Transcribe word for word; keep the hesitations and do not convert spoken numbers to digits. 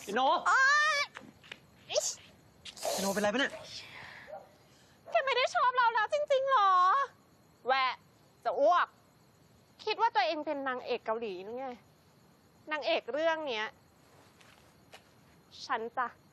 พี่โนพี่โนเป็นไรปะเนี่ยแกไม่ได้ชอบเราแล้วจริงๆหรอแหวะจะอ้วกคิดว่าตัวเองเป็นนางเอกเกาหลีนึกไงนางเอกเรื่องเนี้ยฉันจ้ะ